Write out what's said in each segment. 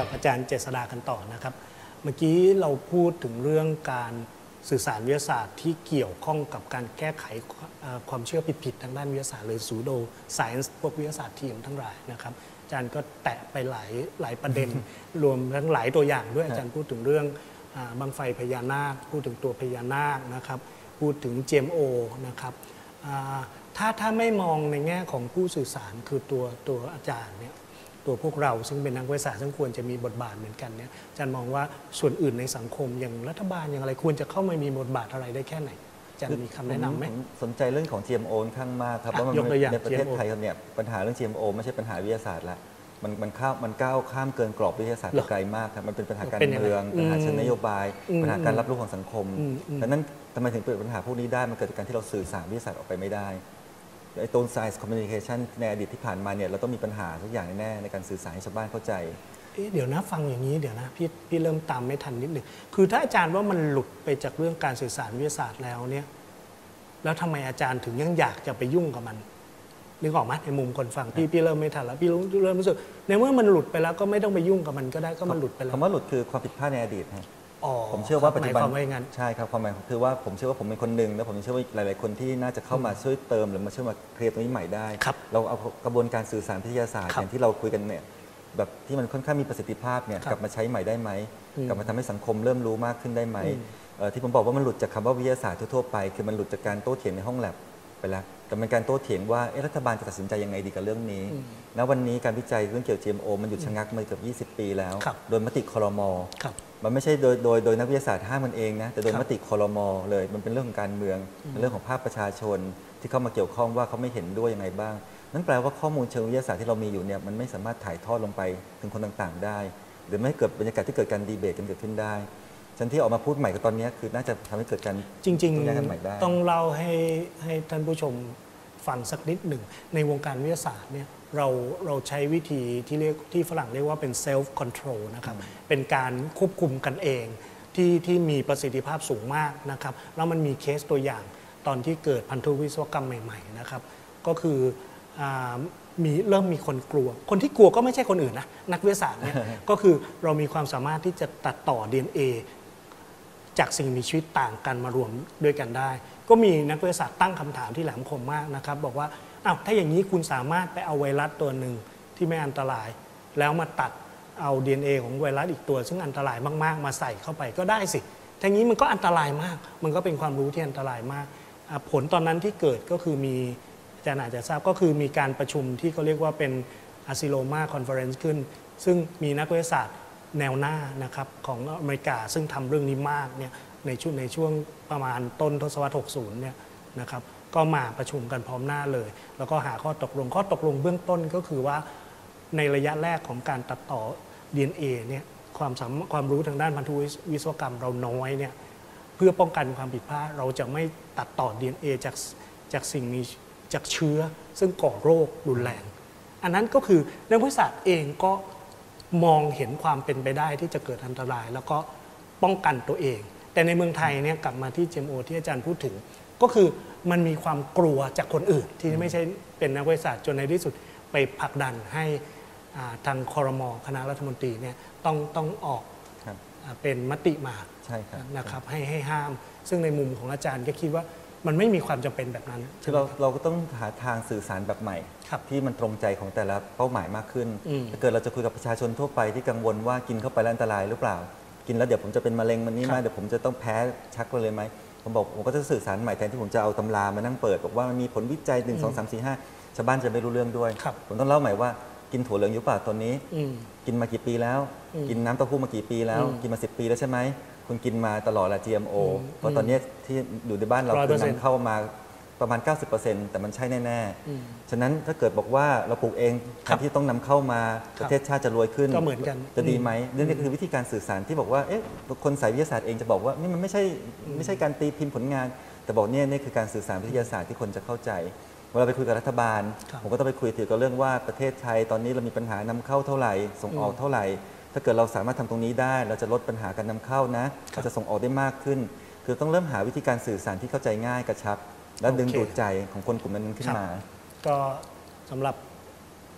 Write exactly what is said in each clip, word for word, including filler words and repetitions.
กับอาจารย์เจษฎากันต่อนะครับเมื่อกี้เราพูดถึงเรื่องการสื่อสารวิทยาศาสตร์ที่เกี่ยวข้องกับการแก้ไขความเชื่อผิดๆทางด้านวิทยาศาสตร์หรือ pseudo science พวกวิทยาศาสตร์เทียมทั้งหลายนะครับอาจารย์ก็แตะไปหลายหลายประเด็น รวมทั้งหลายตัวอย่างด้วยอาจารย์พูดถึงเรื่องบั้งไฟพญานาคพูดถึงตัวพญานาคนะครับพูดถึง จี เอ็ม โอ นะครับถ้าถ้าไม่มองในแง่ของผู้สื่อสารคือตัวตัวอาจารย์เนี่ยตัวพวกเราซึ่งเป็นนักวิทยาศาสตร์ซึ่งควรจะมีบทบาทเหมือนกันเนี่ยอาจารย์มองว่าส่วนอื่นในสังคมอย่างรัฐบาลอย่างอะไรควรจะเข้ามามีบทบาทอะไรได้แค่ไหนอาจารย์มีคำแนะนำไหมสนใจเรื่องของ จี เอ็ม โอ ค่อนข้างมากครับเพราะมันในประเทศไทยเนี่ยปัญหาเรื่อง จี เอ็ม โอ ไม่ใช่ปัญหาวิทยาศาสตร์ละมันมันข้ามมันก้าวข้ามเกินกรอบวิทยาศาสตร์ไปไกลมากครับมันเป็นปัญหาการเมืองปัญหาเชิงนโยบายปัญหาการรับรู้ของสังคมดังนั้นทำไมถึงเกิดปัญหาพวกนี้ได้มันเกิดจากการที่เราสื่อสารวิทยาศาสตร์ออกไปไม่ได้ไอ้ตรง science communication ในอดีตที่ผ่านมาเนี่ยเราต้องมีปัญหาทุกอย่างแน่ในการสื่อสารให้ชาวบ้านเข้าใจเดี๋ยวนะฟังอย่างนี้เดี๋ยวนะพี่พี่เริ่มตามไม่ทันนิดหนึ่งคือถ้าอาจารย์ว่ามันหลุดไปจากเรื่องการสื่อสารวิทยาศาสตร์แล้วเนี่ยแล้วทำไมอาจารย์ถึงยังอยากจะไปยุ่งกับมันนึกออกไหมในมุมคนฟังพี่พี่เริ่มไม่ทันแล้วพี่เริ่มรู้สึกในเมื่อมันหลุดไปแล้วก็ไม่ต้องไปยุ่งกับมันก็ได้ก็มันหลุดไปแล้วคำว่าหลุดคือความผิดพลาดในอดีตฮะผมเชื่อว่าปัจจุบันใช่ครับความหมายคือว่าผมเชื่อว่าผมเป็นคนหนึ่งแล้วผมเชื่อว่าหลายๆคนที่น่าจะเข้ามาช่วยเติมหรือมาช่วยมาเคลียร์ตรงนี้ใหม่ได้เราเอากระบวนการสื่อสารวิทยาศาสตร์อย่างที่เราคุยกันเนี่ยแบบที่มันค่อนข้างมีประสิทธิภาพเนี่ยกลับมาใช้ใหม่ได้ไหมกลับมาทำให้สังคมเริ่มรู้มากขึ้นได้ไหมที่ผมบอกว่ามันหลุดจากคำว่าวิทยาศาสตร์ทั่วๆไปคือมันหลุดจากการโต้เถียงในห้องแลบไปแล้วแต่เป็นการโต้เถียงว่ารัฐบาลจะตัดสินใจยังไงดีกับเรื่องนี้ณวันนี้การวิจัยเรื่องเกี่ยวกับ จี เอ็ม โอ มันหยุดชะงักมาเกือบยี่สิบปีแล้วโดยมติครม.มันไม่ใช่โดยโดยโดยนักวิทยาศาสตร์ห้ามมันเองนะแต่โดยมติครม.เลยมันเป็นเรื่องของการเมืองเป็นเรื่องของภาคประชาชนที่เข้ามาเกี่ยวข้องว่าเขาไม่เห็นด้วยยังไงบ้างนั่นแปลว่าข้อมูลเชิงวิทยาศาสตร์ที่เรามีอยู่เนี่ยมันไม่สามารถถ่ายทอดลงไปถึงคนต่างๆได้หรือไม่เกิดบรรยากาศที่เกิดการดีเบตกันเกิดขึ้นได้ฉันที่ออกมาพูดใหม่กับตอนนี้คือน่าจะทำให้เกิดการจริงๆต้องเล่าให้ให้ท่านผู้ชมฟังสักนิดหนึ่งในวงการวิทยาศาสตร์เนี่ยเราเราใช้วิธีที่เรียกที่ฝรั่งเรียกว่าเป็น self control นะครับเป็นการควบคุมกันเองที่ที่มีประสิทธิภาพสูงมากนะครับแล้วมันมีเคสตัวอย่างตอนที่เกิดพันธุวิศวกรรมใหม่ๆนะครับก็คือมีเริ่มมีคนกลัวคนที่กลัวก็ไม่ใช่คนอื่นนะนักวิทยาศาสตร์เนี่ย ก็คือเรามีความสามารถที่จะตัดต่อ ดี เอ็น เอ จากสิ่งมีชีวิตต่างกันมารวมด้วยกันได้ก็มีนักวิทยาศาสตร์ตั้งคำถามที่แหลมคมมากนะครับบอกว่าอ้าวถ้าอย่างนี้คุณสามารถไปเอาไวรัสตัวหนึ่งที่ไม่อันตรายแล้วมาตัดเอา ดี เอ็น เอ ของไวรัสอีกตัวซึ่งอันตรายมากๆมาใส่เข้าไปก็ได้สิทีนี้มันก็อันตรายมากมันก็เป็นความรู้ที่อันตรายมากผลตอนนั้นที่เกิดก็คือมีอาจารย์อาจจะทราบก็คือมีการประชุมที่เขาเรียกว่าเป็นอะซิโลมาคอนเฟอเรนซ์ขึ้นซึ่งมีนักวิทยาศาสตร์แนวหน้านะครับของอเมริกาซึ่งทำเรื่องนี้มากเนี่ยในช่วงในช่วงประมาณต้นทศวรรษหกสิบเนี่ยนะครับก็มาประชุมกันพร้อมหน้าเลยแล้วก็หาข้อตกลงข้อตกลงเบื้องต้นก็คือว่าในระยะแรกของการตัดต่อ ดี เอ็น เอ เนี่ยความสามารถความรู้ทางด้านพันธุวิศวกรรมเราน้อยเนี่ยเพื่อป้องกันความผิดพลาดเราจะไม่ตัดต่อ ดี เอ็น เอ จากจากสิ่งมีจากเชื้อซึ่งก่อโรครุนแรงอันนั้นก็คือนักวิทยาศาสตร์เองก็มองเห็นความเป็นไปได้ที่จะเกิดอันตรายแล้วก็ป้องกันตัวเองแต่ในเมืองไทยเนี่ยกลับมาที่ จี เอ็ม โอ ที่อาจารย์พูดถึงก็คือมันมีความกลัวจากคนอื่นที่ไม่ใช่เป็นนักวิทยาศาสตร์จนในที่สุดไปผลักดันให้ทางครม.คณะรัฐมนตรีเนี่ยต้องต้องออกเป็นมติมานะครับให้ให้ห้ามซึ่งในมุมของอาจารย์ก็คิดว่ามันไม่มีความจำเป็นแบบนั้นคือเราเราก็ต้องหาทางสื่อสารแบบใหม่ที่มันตรงใจของแต่ละเป้าหมายมากขึ้นถ้าเกิดเราจะคุยกับประชาชนทั่วไปที่กังวลว่ากินเข้าไปแล้วอันตรายหรือเปล่ากินแล้วเดี๋ยวผมจะเป็นมะเร็งมันนี่ไหมเดี๋ยวผมจะต้องแพ้ชักเลยไหมผมบอกผมก็จะสื่อสารใหม่แทนที่ผมจะเอาตำรามานั่งเปิดบอกว่ามันมีผลวิจัยหนึ่งสองสามสี่ห้าชาวบ้านจะไม่รู้เรื่องด้วยผมต้องเล่าใหม่ว่ากินถั่วเหลืองอยู่ป่ะตอนนี้กินมากี่ปีแล้วกินน้ำเต้าหู้มากี่ปีแล้วกินมาสิบปีแล้วใช่ไหมคุณกินมาตลอดละ จี เอ็ม โอ เพราะตอนนี้ที่อยู่ในบ้านเราคือนำเข้ามาประมาณ เก้าสิบเปอร์เซ็นต์ แต่มันใช่แน่ๆฉะนั้นถ้าเกิดบอกว่าเราปลูกเองแทนที่ต้องนำเข้ามาประเทศชาติจะรวยขึ้นก็เหมือนกันจะดีไหมนี่คือวิธีการสื่อสารที่บอกว่าเอ๊ะคนสายวิทยาศาสตร์เองจะบอกว่านี่มันไม่ใช่ไม่ใช่การตีพิมพ์ผลงานแต่บอกเนี่ยนี่คือการสื่อสารวิทยาศาสตร์ที่คนจะเข้าใจเวลาไปคุยกับรัฐบาลผมก็ต้องไปคุยเกี่ยวกับเรื่องว่าประเทศไทยตอนนี้เรามีปัญหานำเข้าเท่าไหร่ส่งออกเท่าไหร่ถ้าเกิดเราสามารถทำตรงนี้ได้เราจะลดปัญหาการนำเข้านะเราจะส่งออกได้มากขึ้นคือต้องเริ่มหาวิธีการสื่อสารที่เข้าใจง่ายกระชับและดึงดูดใจของคนกลุ่มนั้นขึ้นมาก็สำหรับ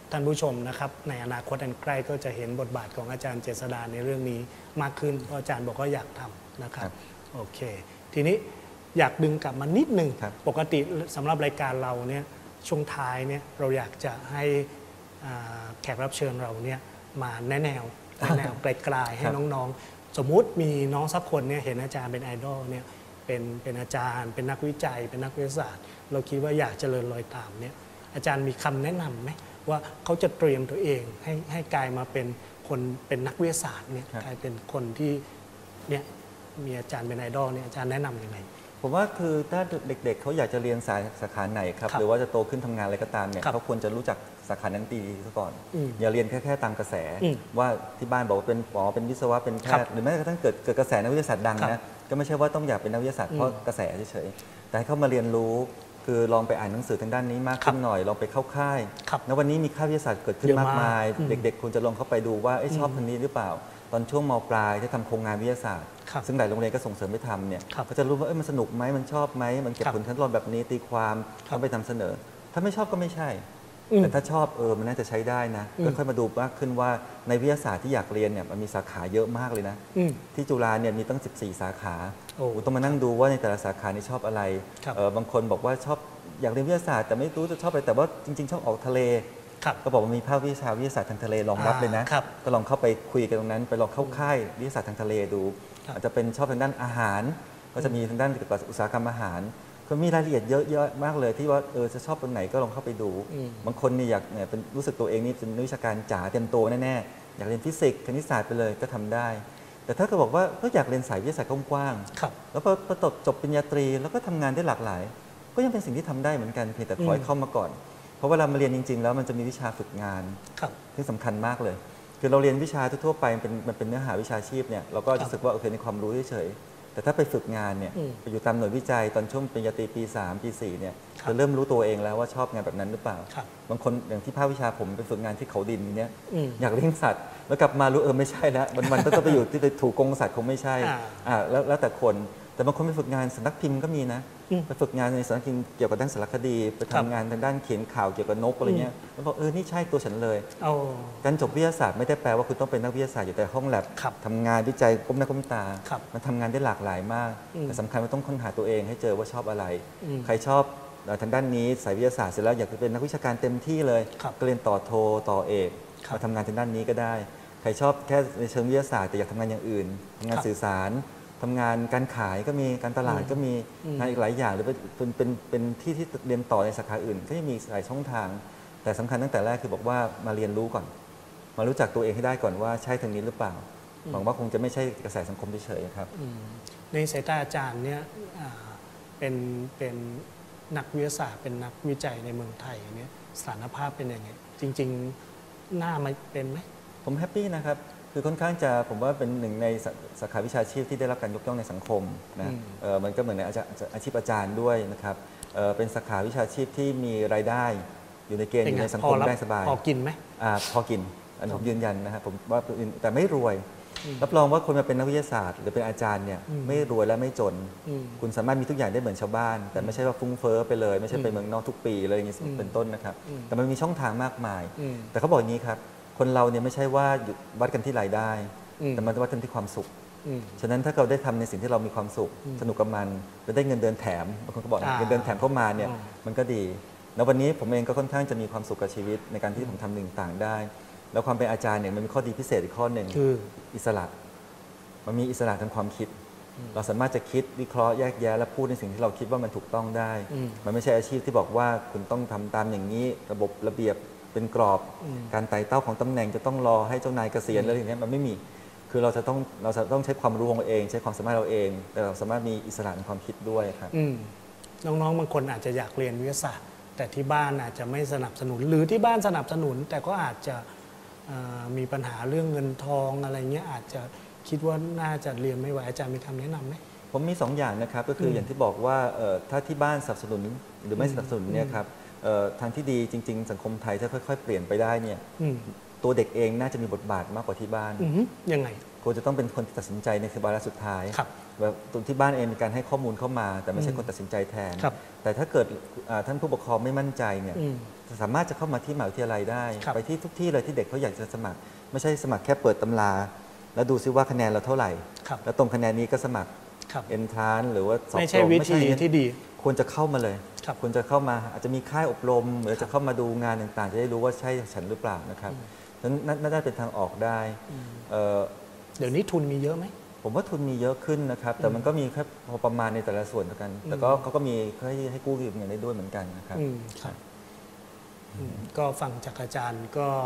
ท่านผู้ชมนะครับในอนาคตอันใกล้ก็จะเห็นบทบาทของอาจารย์เจษฎาในเรื่องนี้มากขึ้นเพราะอาจารย์บอกว่าอยากทำนะครับโอเคทีนี้อยากดึงกลับมานิดนึงปกติสำหรับรายการเราเนี่ยช่วงท้ายเนี่ยเราอยากจะให้แขกรับเชิญเราเนี่ยมาแนะแนวแนวไกลๆให้น้องๆสมมุติมีน้องสักคนเนี่ยเห็นอาจารย์เป็นไอดอลเนี่ยเป็นเป็นอาจารย์เป็นนักวิจัยเป็นนักวิทยาศาสตร์เราคิดว่าอยากเจริญรอยตามเนี่ยอาจารย์มีคำแนะนำไหมว่าเขาจะเตรียมตัวเองให้ให้กลายมาเป็นคนเป็นนักวิทยาศาสตร์เนี่ยกลายเป็นคนที่เนี่ยมีอาจารย์เป็นไอดอลเนี่ยอาจารย์แนะนำยังไงผมว่าคือถ้าเด็กๆเขาอยากจะเรียนสายสาขาไหนครับหรือว่าจะโตขึ้นทำงานอะไรก็ตามเนี่ยเขาควรจะรู้จักสาขานั้นดีซะก่อนอย่าเรียนแค่แค่ตามกระแสว่าที่บ้านบอกว่าเป็นหมอเป็นวิศวะเป็นแพทย์หรือแม้กระทั่งเกิดเกิดกระแสนักวิทยาศาสตร์ดังนะก็ไม่ใช่ว่าต้องอยากเป็นนักวิทยาศาสตร์เพราะกระแสเฉยๆแต่ให้เขามาเรียนรู้คือลองไปอ่านหนังสือทางด้านนี้มากขึ้นหน่อยลองไปเข้าค่ายณวันนี้มีค่ายวิทยาศาสตร์เกิดขึ้นมากมายเด็กๆควรจะลองเข้าไปดูว่าชอบทางนี้หรือเปล่าตอนช่วงม.ปลายที่ทำโครงงานวิทยาศาสตร์ซึ่งหลายโรงเรียนก็ส่งเสริมไปทำเนี่ยก็จะรู้ว่ามันสนุกไหมมันชอบไหมมันเก็บผลขั้นตอนแบบนี้ตีความต้องไปนำเสนอถ้าไม่ชอบก็ไม่ใช่แต่ถ้าชอบเออมันน่าจะใช้ได้นะก็ค่อยมาดูมากขึ้นว่าในวิทยาศาสตร์ที่อยากเรียนเนี่ยมันมีสาขาเยอะมากเลยนะที่จุฬาเนี่ยมีตั้งสิบสี่สาขาต้องมานั่งดูว่าในแต่ละสาขานี่ชอบอะไรบางคนบอกว่าชอบอยากเรียนวิทยาศาสตร์แต่ไม่รู้จะชอบอะไรแต่ว่าจริงๆชอบออกทะเลก็บอกว่ามีภาควิชาวิทยาศาสตร์ทางทะเลรองรับเลยนะก็ลองเข้าไปคุยกันตรงนั้นไปลองเข้าค่ายวิทยาศาสตร์ทางทะเลดูอาจจะเป็นชอบทางด้านอาหารก็จะมีทางด้านเกี่ยวกับอุตสาหกรรมอาหารก็มีรายละเอียดเยอะๆมากเลยที่ว่าเออจะชอบตรงไหนก็ลองเข้าไปดูบางคนนี่อยากเนี่ยเป็นรู้สึกตัวเองนี่เป็นนักวิชาการจ๋าเต็มตัวแน่ๆอยากเรียนฟิสิกส์คณิตศาสตร์ไปเลยก็ทำได้แต่ถ้าก็บอกว่าก็อยากเรียนสายวิทยาศาสตร์กว้างๆแล้วพอประจบจบปริญญาตรีแล้วก็ทำงานได้หลากหลายก็ยังเป็นสิ่งที่ทำได้เหมือนกันเพียงแต่ขอให้เข้ามาก่อนเพราะเวลามาเรียนจริงๆแล้วมันจะมีวิชาฝึกงานที่สำคัญมากเลยคือเราเรียนวิชาทั่วไปมันเป็นมันเป็นเนื้อหาวิชาชีพเนี่ยเราก็รู้สึกว่าโอเคในความรู้เฉยๆแต่ถ้าไปฝึกงานเนี่ยไปอยู่ตามหน่วยวิจัยตอนช่วงปริญญาตรีปีสามปีสี่เนี่ยจะเริ่มรู้ตัวเองแล้วว่าชอบงานแบบนั้นหรือเปล่าบางคนอย่างที่ภาควิชาผมไปฝึกงานที่เขาดินเนี่ยอยากเลี้ยงสัตว์แล้วกลับมารู้เออไม่ใช่แล้วมันๆต้องไปอยู่ที่ถูกกรงสัตว์คงไม่ใช่อ่าแล้วแล้วแต่คนแต่บางคนไปฝึกงานสำนักพิมพ์ก็มีนะไปฝึกงานในสำนักพิมพ์เกี่ยวกับด้านสารคดีไปทำงานทางด้านเขียนข่าวเกี่ยวกับนกอะไรเงี้ยแล้วบอกเออนี่ใช่ตัวฉันเลยการจบวิทยาศาสตร์ไม่ได้แปลว่าคุณต้องเป็นนักวิทยาศาสตร์อยู่แต่ห้องแลบทำงานวิจัยก้มหน้าก้มตามันทำงานได้หลากหลายมากแต่สำคัญว่าต้องค้นหาตัวเองให้เจอว่าชอบอะไรใครชอบทางด้านนี้สายวิทยาศาสตร์เสร็จแล้วอยากจะเป็นนักวิชาการเต็มที่เลยก็เรียนต่อโทต่อเอกมาทำงานทางด้านนี้ก็ได้ใครชอบแค่ในเชิงวิทยาศาสตร์แต่อยากทำงานอย่างอื่นทำงานสื่อสารทำงานการขายก็มีการตลาดก็มีงานอีกหลายอย่างหรือเป็นเป็นเป็นที่ที่เรียนต่อในสาขาอื่นก็ยังมีหลายช่องทางแต่สำคัญตั้งแต่แรกคือบอกว่ามาเรียนรู้ก่อนมารู้จักตัวเองให้ได้ก่อนว่าใช่ทางนี้หรือเปล่าหวังว่าคงจะไม่ใช่กระแสสังคมเฉยๆครับในสายตาอาจารย์เนี่ยเป็นเป็นนักวิทยาศาสตร์เป็นนักวิจัยในเมืองไทยเนี่ยสถานภาพเป็นยังไงจริงๆหน้ามันเป็นไหมผมแฮปปี้นะครับคือค่อนข้างจะผมว่าเป็นหนึ่งในสาขาวิชาชีพที่ได้รับการยกย่องในสังคมนะมันก็เหมือนในอาชีพอาจารย์ด้วยนะครับเป็นสาขาวิชาชีพที่มีรายได้อยู่ในเกณฑ์อยู่ในสังคมได้สบายพอกินไหมพอกินอันผมยืนยันนะครับผมว่าแต่ไม่รวยรับรองว่าคนมาเป็นนักวิทยาศาสตร์หรือเป็นอาจารย์เนี่ยไม่รวยและไม่จนคุณสามารถมีทุกอย่างได้เหมือนชาวบ้านแต่ไม่ใช่ว่าฟุ้งเฟ้อไปเลยไม่ใช่ไปเมืองนอกทุกปีอะไรอย่างนี้เป็นต้นนะครับแต่มันมีช่องทางมากมายแต่เขาบอกอย่างนี้ครับคนเราเนี่ยไม่ใช่ว่าวัดกันที่รายได้แต่มันวัดกันที่ความสุขฉะนั้นถ้าเราได้ทำในสิ่งที่เรามีความสุขสนุกกับมันและได้เงินเดือนแถมบางคนก็บอกเงินเดือนแถมเข้ามาเนี่ยมันก็ดีแล้ววันนี้ผมเองก็ค่อนข้างจะมีความสุขกับชีวิตในการที่ผมทำหนึ่งต่างได้แล้วความเป็นอาจารย์เนี่ยมันมีข้อดีพิเศษอีกข้อหนึ่งคืออิสระมันมีอิสระทางความคิดเราสามารถจะคิดวิเคราะห์แยกแยะและพูดในสิ่งที่เราคิดว่ามันถูกต้องได้มันไม่ใช่อาชีพที่บอกว่าคุณต้องทำตามอย่างนี้ระบบระเบียบเป็นกรอบการไต่เต้าของตำแหน่งจะต้องรอให้เจ้านายเกษียณอะไรอย่างนี้มันไม่มีคือเราจะต้องเราจะต้องใช้ความรู้ของเราเองใช้ความสามารถเราเองแต่เราสามารถมีอิสระในความคิดด้วยครับน้องๆบางคนอาจจะอยากเรียนวิทยาศาสตร์แต่ที่บ้านอาจจะไม่สนับสนุนหรือที่บ้านสนับสนุนแต่ก็อาจจะมีปัญหาเรื่องเงินทองอะไรเงี้ยอาจจะคิดว่าน่าจะเรียนไม่ไหวอาจารย์มีคำแนะนำไหมผมมีสองอย่างนะครับก็คืออย่างที่บอกว่าถ้าที่บ้านสนับสนุนหรือไม่สนับสนุนเนี่ยครับทางที่ดีจริงๆสังคมไทยถ้าค่อยๆเปลี่ยนไปได้เนี่ยตตัวเด็กเองน่าจะมีบทบาทมากกว่าที่บ้านยังไงควรจะต้องเป็นคนตัดสินใจในวาระสุดท้ายครับแบบตรงที่บ้านเองมีการให้ข้อมูลเข้ามา แต่ไม่ใช่คนตัดสินใจแทนแต่ถ้าเกิดท่านผู้ปกครองไม่มั่นใจเนี่ยสามารถจะเข้ามาที่มหาวิทยาลัยได้ไปที่ทุกที่เลยที่เด็กเขาอยากจะสมัครไม่ใช่สมัครแค่เปิดตำราแล้วดูซิว่าคะแนนเราเท่าไหร่แล้วตรงคะแนนนี้ก็สมัครเอนทรานหรือว่าสอบตรงไม่ใช่วิธีที่ดีควรจะเข้ามาเลยควรจะเข้ามาอาจจะมีค่ายอบรมหรือจะเข้ามาดูงานต่างๆจะได้รู้ว่าใช่ฉันหรือเปล่านะครับนั้นน่าจะเป็นทางออกได้เดี๋ยวนี้ทุนมีเยอะไหมผมว่าทุนมีเยอะขึ้นนะครับแต่มันก็มีแค่พอประมาณในแต่ละส่วนกันแต่ก็เขาก็มีให้ให้กู้ยืมเงินได้ด้วยเหมือนกันนะครับก็ฟังจากอาจารย์ก็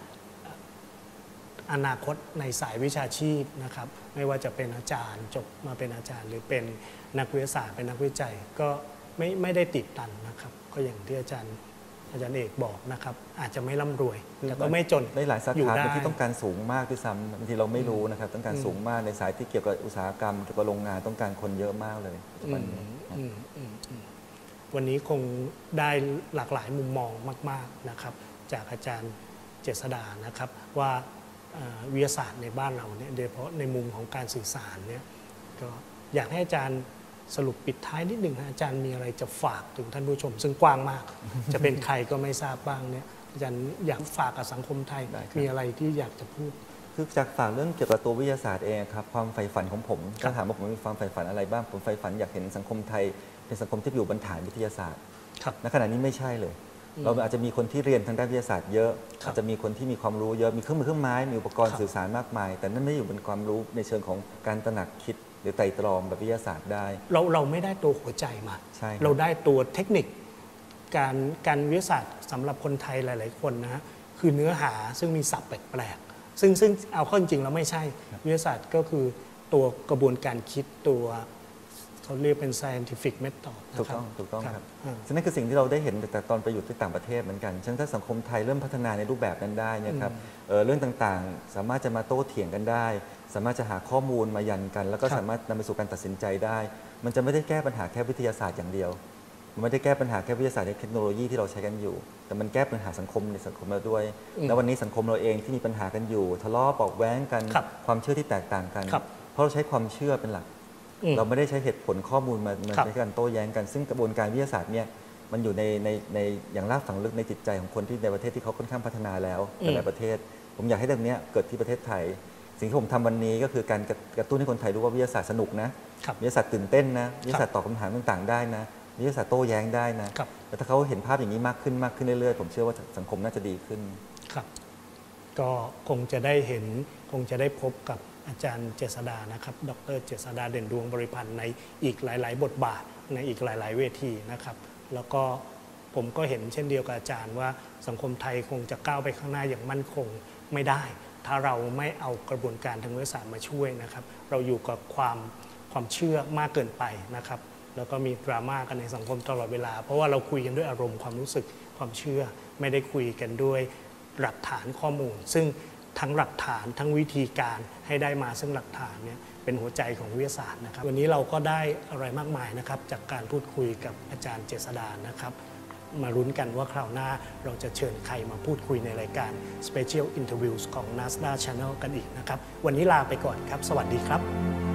อนาคตในสายวิชาชีพนะครับไม่ว่าจะเป็นอาจารย์จบมาเป็นอาจารย์หรือเป็นนักวิทยาศาสตร์เป็นนักวิจัยก็ไม่ไม่ได้ติดตันนะครับก็อย่างที่อาจารย์อาจารย์เอกบอกนะครับอาจจะไม่ร่ำรวยแต่ก็ไม่จนในหลายสาขาที่ต้องการสูงมากด้วยซ้ำบางทีเราไม่รู้นะครับต้องการสูงมากในสายที่เกี่ยวกับอุตสาหกรรมเกี่ยวกับโรงงานต้องการคนเยอะมากเลยวันนี้วันนี้คงได้หลากหลายมุมมองมากๆนะครับจากอาจารย์เจษฎานะครับว่าวิทยาศาสตร์ในบ้านเราเนี่ยโดยเฉพาะในมุมของการสื่อสารเนี่ยก็อยากให้อาจารย์สรุปปิดท้ายนิดหนึ่งอาจารย์มีอะไรจะฝากถึงท่านผู้ชมซึ่งกว้างมากจะเป็นใครก็ไม่ทราบบ้างเนี่ยอาจารย์อยากฝากกับสังคมไทยมีอะไรที่อยากจะพูดคือจากฝากเรื่องเกี่ยวกับตัววิทยาศาสตร์เองครับความใฝ่ฝันของผมถ้าถามว่าผมมีความใฝ่ฝันอะไรบ้างผมใฝ่ฝันอยากเห็นสังคมไทยเป็นสังคมที่อยู่บนฐานวิทยาศาสตร์ณขณะนี้ไม่ใช่เลยเราอาจจะมีคนที่เรียนทางด้านวิทยาศาสตร์เยอะอาจจะมีคนที่มีความรู้เยอะมีเครื่องมือเครื่องไม้มีอุปกรณ์สื่อสารมากมายแต่นั่นไม่อยู่บนความรู้ในเชิงของการตระหนักคิดหรือไตร่ตรองแบบวิทยาศาสตร์ได้เราเราไม่ได้ตัวหัวใจมาเราได้ตัวเทคนิคการการวิทยาศาสตร์สำหรับคนไทยหลายๆคนนะฮะคือเนื้อหาซึ่งมีศัพท์แปลกๆซึ่งซึ่งเอาเข้าจริงๆแล้วไม่ใช่วิทยาศาสตร์ก็คือตัวกระบวนการคิดตัวเขาเรียกเป็น scientific method ถูกต้องถูกต้องครับฉะนั้นคือสิ่งที่เราได้เห็นแต่ตอนไปอยู่ที่ต่างประเทศเหมือนกันฉะนั้นถ้าสังคมไทยเริ่มพัฒนาในรูปแบบนั้นได้เนี่ยครับ เ, เรื่องต่างๆสามารถจะมาโต้เถียงกันได้สามารถจะหาข้อมูลมายันกันแล้วก็สามารถนำไปสู่การตัดสินใจได้มันจะไม่ได้แก้ปัญหาแค่วิทยาศาสตร์อย่างเดียวมันไม่ได้แก้ปัญหาแค่วิทยาศาสตร์ในเทคโนโลยีที่เราใช้กันอยู่แต่มันแก้ปัญหาสังคมในสังคมเราด้วยแล้ววันนี้สังคมเราเองที่มีปัญหากันอยู่ทะเลาะเบาแว้งกันความเชื่อที่แตกต่างกันเพราะเราใช้ความเชื่อเป็นหลักเราไม่ได้ใช้เหตุผลข้อมูลมาในการโต้แย้งกันซึ่งกระบวนการวิทยาศาสตร์เนี่ยมันอยู่ในในในอย่างรากฝังลึกในจิตใจของคนที่ในประเทศที่เขาค่อนข้างพัฒนาแล้วในหลายประเทศผมอยากให้ตรงนี้เกิดที่ประเทศไทยสิ่งที่ผมทำวันนี้ก็คือการกระตุ้นให้คนไทยรู้ว่าวิทยาศาสตร์สนุกนะวิทยาศาสตร์ตื่นเต้นนะวิทยาศาสตร์ตอบคำถามต่างๆได้นะวิทยาศาสตร์โต้แย้งได้นะแล้วถ้าเขาเห็นภาพอย่างนี้มากขึ้นมากขึ้นเรื่อยๆผมเชื่อว่าสังคมน่าจะดีขึ้นครับก็คงจะได้เห็นคงจะได้พบกับอาจารย์เจษฎานะครับดร.เจษฎาเด่นดวงบริพันธ์ในอีกหลายๆบทบาทในอีกหลายๆเวทีนะครับแล้วก็ผมก็เห็นเช่นเดียวกับอาจารย์ว่าสังคมไทยคงจะก้าวไปข้างหน้าอย่างมั่นคงไม่ได้ถ้าเราไม่เอากระบวนการทางวิทยาศาสตร์มาช่วยนะครับเราอยู่กับความความเชื่อมากเกินไปนะครับแล้วก็มีดราม่ากันในสังคมตลอดเวลาเพราะว่าเราคุยกันด้วยอารมณ์ความรู้สึกความเชื่อไม่ได้คุยกันด้วยหลักฐานข้อมูลซึ่งทั้งหลักฐานทั้งวิธีการให้ได้มาซึ่งหลักฐานเนี่ยเป็นหัวใจของวิทยาศาสตร์นะครับวันนี้เราก็ได้อะไรมากมายนะครับจากการพูดคุยกับอาจารย์เจษฎานะครับมาลุ้นกันว่าคราวหน้าเราจะเชิญใครมาพูดคุยในรายการ Special Interviews ของ NASDA Channel กันอีกนะครับวันนี้ลาไปก่อนครับสวัสดีครับ